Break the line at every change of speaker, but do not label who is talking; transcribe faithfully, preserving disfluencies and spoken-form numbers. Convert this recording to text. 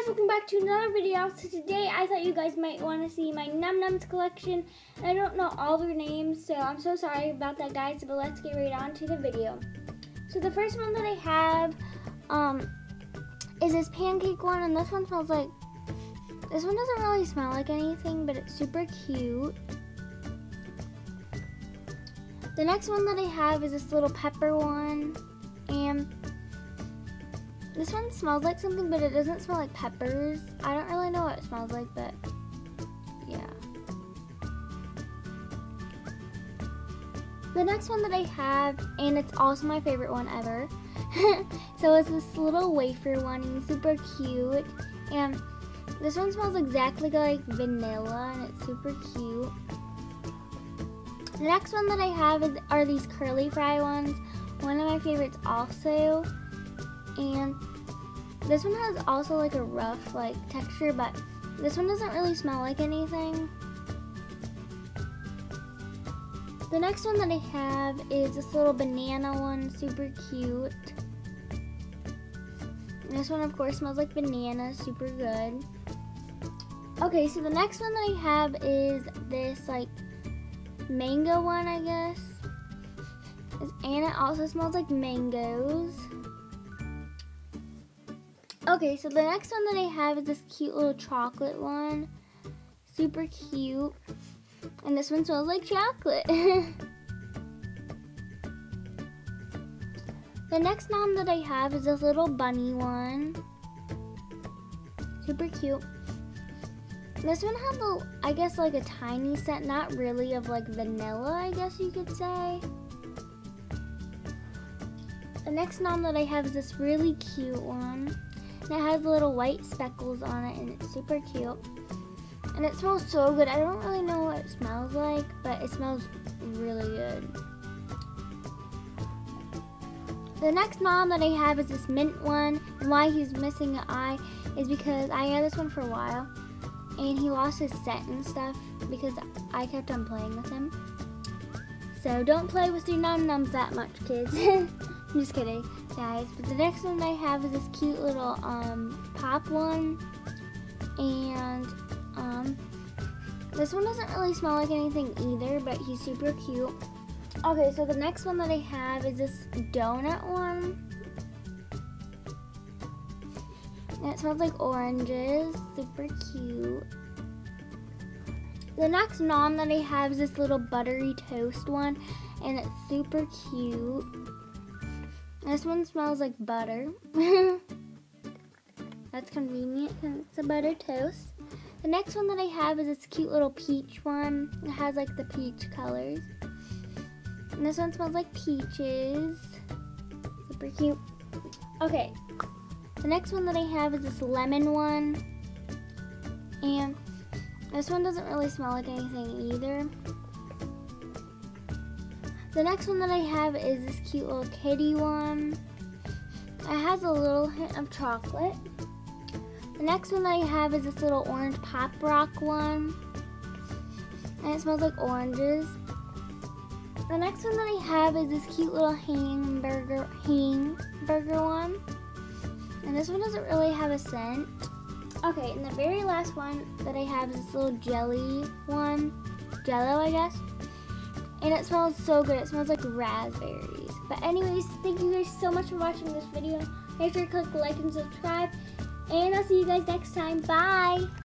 welcome back to another video. So today I thought you guys might want to see my Num Nums collection. I don't know all their names, so I'm so sorry about that, guys, but let's get right on to the video. So the first one that I have um, is this pancake one, and this one smells like, this one doesn't really smell like anything, but it's super cute. The next one that I have is this little pepper one, and this one smells like something, but it doesn't smell like peppers. I don't really know what it smells like, but yeah. The next one that I have, and it's also my favorite one ever, so it's this little wafer one, and it's super cute. And this one smells exactly like vanilla, and it's super cute. The next one that I have is, are these curly fry ones, one of my favorites also. And this one has also like a rough like texture, but this one doesn't really smell like anything. The next one that I have is this little banana one, super cute. And this one of course smells like banana, super good. Okay, so the next one that I have is this like mango one, I guess. And it also smells like mangoes. Okay, so the next one that I have is this cute little chocolate one. Super cute. And this one smells like chocolate. The next nom that I have is this little bunny one. Super cute. This one has a, I guess like a tiny scent, not really, of like vanilla, I guess you could say. The next nom that I have is this really cute one. And it has little white speckles on it, and it's super cute. And it smells so good. I don't really know what it smells like, but it smells really good. The next nom that I have is this mint one. And why he's missing an eye is because I had this one for a while, and he lost his scent and stuff because I kept on playing with him. So don't play with your Num Nums that much, kids. I'm just kidding, guys. But the next one I have is this cute little um, pop one. And um, this one doesn't really smell like anything either, but he's super cute. Okay, so the next one that I have is this donut one. And it smells like oranges, super cute. The next nom that I have is this little buttery toast one, and it's super cute. This one smells like butter. That's convenient because it's a butter toast. The next one that I have is this cute little peach one. It has like the peach colors. And this one smells like peaches. Super cute. Okay. The next one that I have is this lemon one. And this one doesn't really smell like anything either. The next one that I have is this cute little kitty one. It has a little hint of chocolate. The next one that I have is this little orange pop rock one. And it smells like oranges. The next one that I have is this cute little hamburger, hamburger one. And this one doesn't really have a scent. Okay, and the very last one that I have is this little jelly one. Jello, I guess. And it smells so good. It smells like raspberries. But anyways, thank you guys so much for watching this video. Make sure to click like and subscribe. And I'll see you guys next time. Bye!